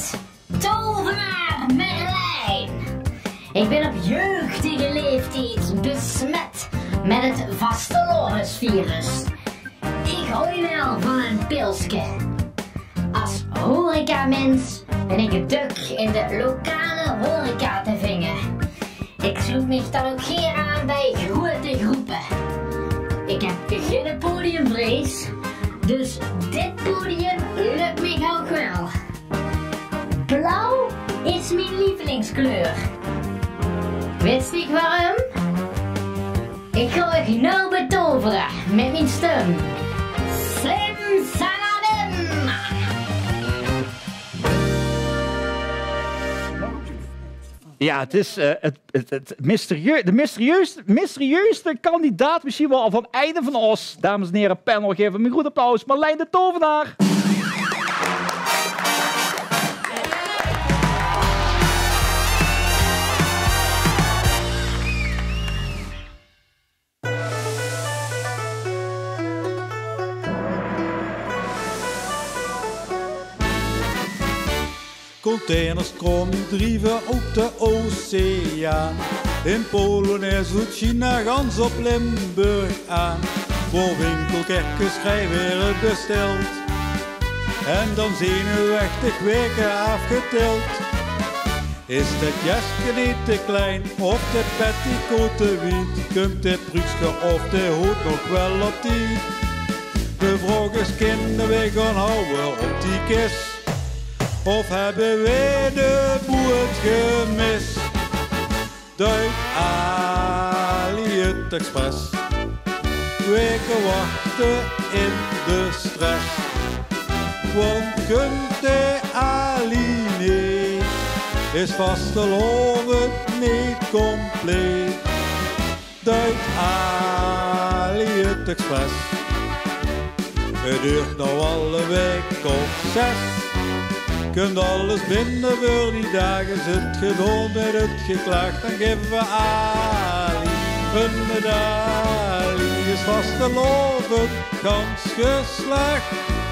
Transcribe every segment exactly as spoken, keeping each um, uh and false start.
met tovenaar Merlijn. Ik ben op jeugdige leeftijd besmet met het vastelovensvirus. Ik hou wel van een pilsje. Als horecamens ben ik druk in de lokale horeca te vingen. Ik zoek me dan ook geen aan bij grote groepen. Ik heb geen podiumvrees, dus dit podium lukt me ook wel. Blauw is mijn lievelingskleur. Wist ik waarom? Ik ga je nou betoveren met mijn stem. Slim Saladin! Ja, het is uh, het, het, het mysterie de mysterieusste, mysterieusste kandidaat misschien wel van Einde van Os. Dames en heren, panel, geven hem een goed applaus. Marlijn de Tovenaar. Containers drijven op de oceaan. In Polen en Zuid-China gans op Limburg aan. Voor winkelkerken schrijven besteld. En dan zenuwachtig weken afgeteld. Is het jasje niet te klein of de petticoat te wiet? Komt de pruikje of de hoed nog wel op die? De vraag is, kinderen we gaan houden op die kist? Of hebben wij de boot gemist? Duik Alliët Express. Weken wachten in de stress. Want kunt de Aline is vastelovend niet compleet. Duik Alliët Express. Het duurt nou alle week of zes. Kunt alles binnen voor die dagen, zit gewoon met het geklaagd. Dan geven we Ali een medaille, is vastelovend gans geslaagd.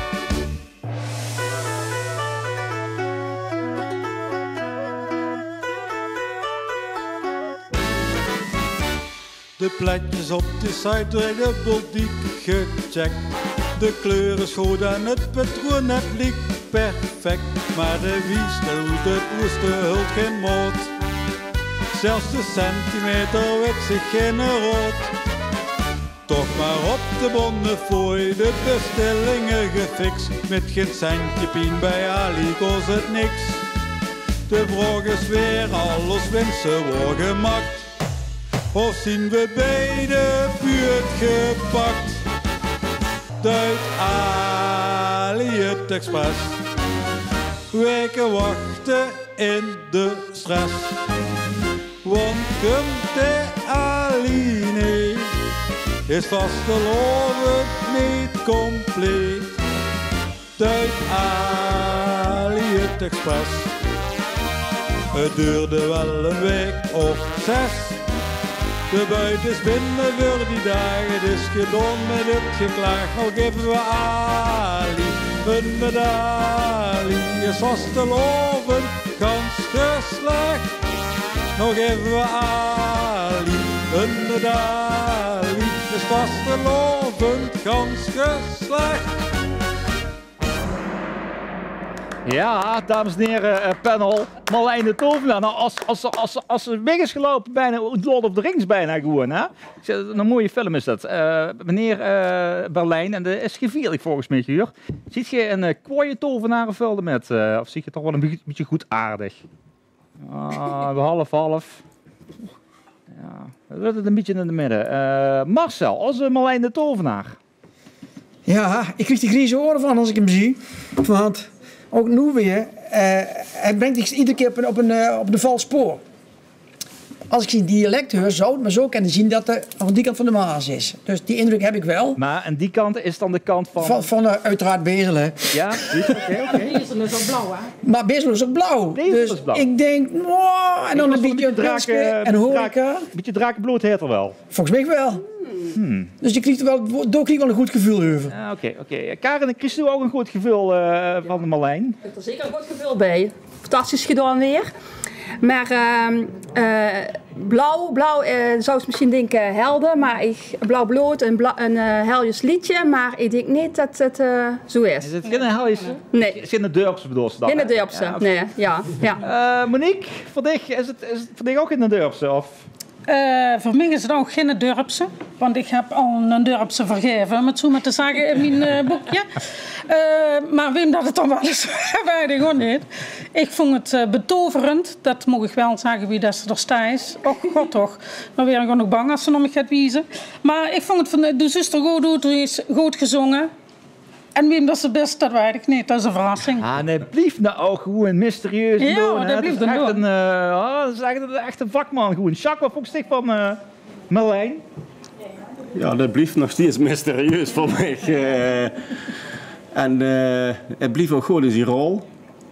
De plekjes op de site door de boutique gecheckt. De kleuren schoon en het patroon het liep perfect. Maar de wieste hoe de oeste hult geen moot. Zelfs de centimeter weet zich geen rood. Toch maar op de bonnefooi de bestellingen gefixt. Met geen centje pien bij Ali kost het niks. De vraag is weer alles wensen wordt gemaakt. Of zien we bij de buurt gepakt? Duit Alliët Express. Weken wachten in de stress. Want komt de Aline is vastelovend niet compleet. Duit Alliët Express. Het duurde wel een week of zes. De buit is binnen voor die dagen, het is gedaan met het geklaag. Nou geven we Ali een medaille, is vastelovend gans geslaagd. Nou geven we Ali een medaille, is vastelovend gans geslaagd. Ja, dames en heren, uh, panel, Marlijn de Tovenaar. Nou, als, als, als, als, als ze weg is gelopen, bijna Lord of the Rings bijna gewoon, hè? Een mooie film is dat. Uh, meneer uh, Berlijn, en dat is gevaarlijk volgens mij hier. Ziet je een uh, kwaaie tovenarenvelden met, uh, of zie je toch wel een beetje, beetje goedaardig? Uh, half half. Ja, dat wordt het een beetje in het midden. Uh, Marcel, onze Marlijn de Tovenaar. Ja, ik krijg de grieze oren van als ik hem zie. Want ook nu weer, uh, hij brengt zich iedere keer op een, op een, uh, op een vals spoor. Als ik zijn dialect hoor, zou het maar zo kunnen zien dat er aan die kant van de Maas is. Dus die indruk heb ik wel. Maar aan die kant is dan de kant van... Van, van uh, uiteraard Bezelen. Ja, oké, oké. Okay. Bezelen is ook blauw, hè? Maar Bezelen is ook blauw. Deze dus is blauw. Ik denk, wow, en dan een beetje draken en horeca. Een beetje drakenbloed heet er wel. Volgens mij wel. Hmm. Hmm. Dus je krijgt wel, daar krijg je wel een goed gevoel over. Ah, Oké, oké. Karen, kreeg je ook een goed gevoel uh, van de Marlijn? Ik heb er zeker een goed gevoel bij. Fantastisch gedaan weer. Maar uh, uh, blauw, blauw uh, zou je misschien denken helder, maar ik, blauw bloot, een, bla, een uh, heljes liedje, maar ik denk niet dat het uh, zo is. Is het geen heljes? Nee. Het is geen Durpse bedoel je dan? In de Durpse, Ja, nee, ja. ja. Uh, Monique, voor dich, is het, is het voor dich ook in de Durpse? Of? Uh, voor mij is het ook geen Durpse, want ik heb al een Durpse vergeven, om het zo maar te zeggen in mijn uh, boekje. Uh, maar wem dat het dan wel eens weet ik ook niet. Ik vond het uh, betoverend, dat mag ik wel zeggen wie dat ze er staat is. Och, god toch, dan ben ik gewoon nog bang als ze naar me gaat wijzen. Maar ik vond het van de zuster goed doet, is goed gezongen. En wie dat ze best, dat weet ik niet. Dat is een verrassing. Ah, nee, blijft nou ook gewoon mysterieus. Ja, doen, dat blijft is echt doen. een, uh, oh, dat is echt een, echt een vakman. Gewoon. Jacques, wat vond je van uh, Marlijn? Ja, dat blijft nog steeds mysterieus voor mij. Uh, en uh, het blijft ook goed in die rol.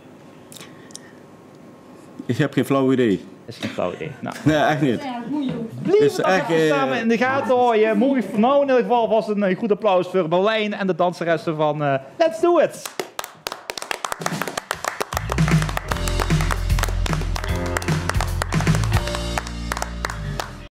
Ik heb geen flauw idee. Dat is geen flauw idee. Nou. Nee, echt niet. Blijf Is het echt, even uh, samen in de gaten houden. Mooi voor nou in ieder geval was een uh, goed applaus voor Marlijn en de danseressen van uh, Let's Do It.